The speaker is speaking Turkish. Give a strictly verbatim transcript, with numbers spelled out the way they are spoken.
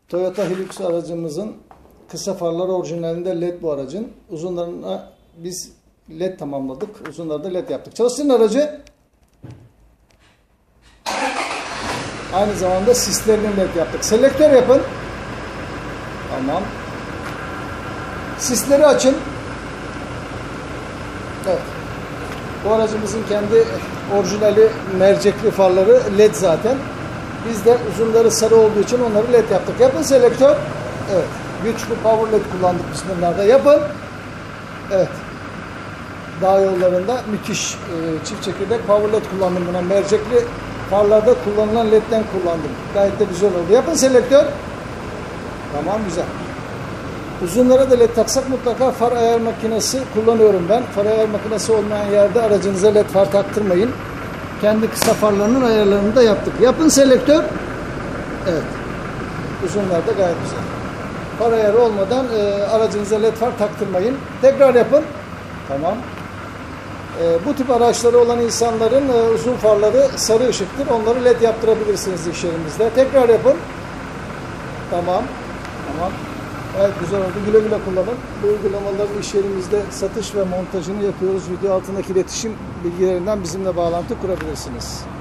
Toyota Hilux aracımızın kısa farları orijinalinde led bu aracın. Uzunlarına biz led tamamladık. Uzunlarda led yaptık. Çalıştırın aracı. Aynı zamanda sislerini led yaptık. Selektör yapın. Tamam. Sisleri açın. Evet. Bu aracımızın kendi orijinali mercekli farları led zaten. Biz de uzunları sarı olduğu için onları led yaptık. Yapın selektör. Evet. Güçlü power led kullandık biz bunlarda. Yapın. Evet. Dağ yollarında müthiş e, çift çekirdek power led kullandım buna. Mercekli farlarda kullanılan ledden kullandım. Gayet de güzel oldu. Yapın selektör. Tamam, güzel. Uzunlara da led taksak mutlaka far ayar makinesi kullanıyorum ben. Far ayar makinesi olmayan yerde aracınıza led far taktırmayın. Kendi kısa farlarının ayarlarını da yaptık. Yapın selektör. Evet. Uzunlarda gayet güzel. Far ayarı olmadan e, aracınıza led far taktırmayın. Tekrar yapın. Tamam. E, bu tip araçları olan insanların e, uzun farları sarı ışıktır. Onları led yaptırabilirsiniz iş yerinizde. Tekrar yapın. Tamam. Tamam. Evet, güzel oldu. Güle güle kullanın. Bu uygulamaların iş yerimizde satış ve montajını yapıyoruz. Video altındaki iletişim bilgilerinden bizimle bağlantı kurabilirsiniz.